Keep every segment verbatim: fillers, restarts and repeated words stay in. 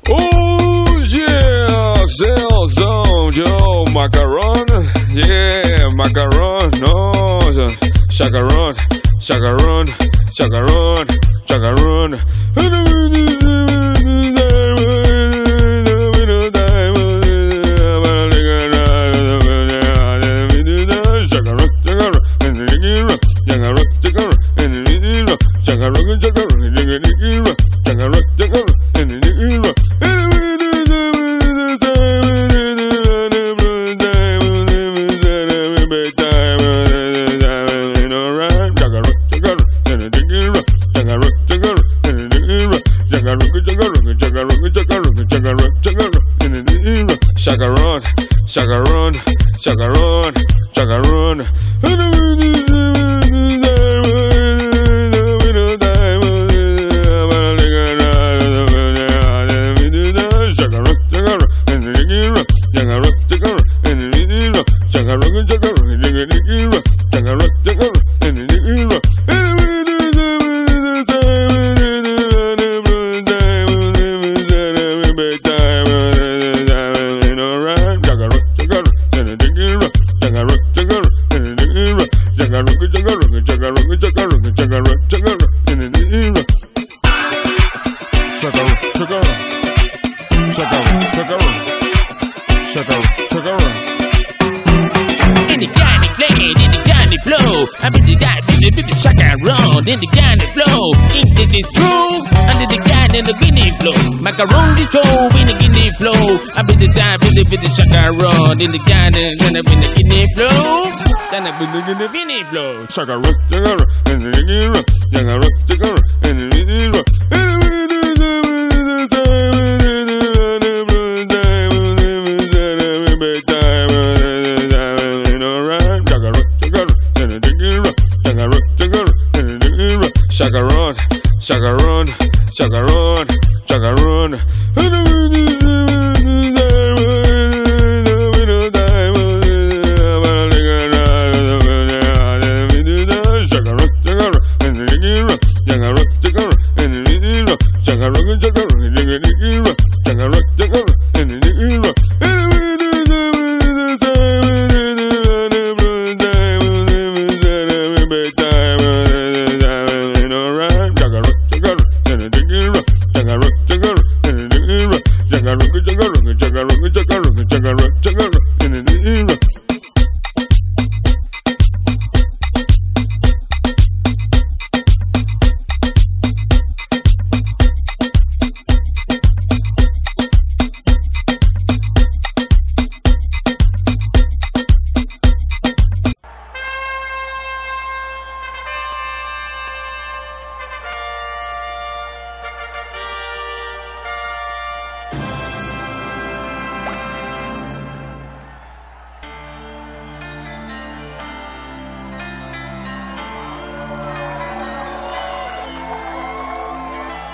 Oh yeah, Cell Zone, yo, macaron, yeah, macaron, no, chacaron, chacaron, chacaron, chacaron. Chacaron, chacaron, chacaron, chacaron. I be the guy, be the, be the chacaron, then the guy in the flow, into the groove, under the guy in the guinea flow, macaroni flow, in the guinea flow, I be the guy, be the, be the chacaron, then the guy in the, in the guinea flow, then I be the guinea flow, chacaron, chacaron, and the guinea flow, chacaron, chacaron, and the guinea flow. Chacaron, chacaron, chacaron, chacaron.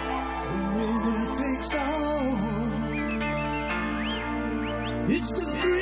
It's the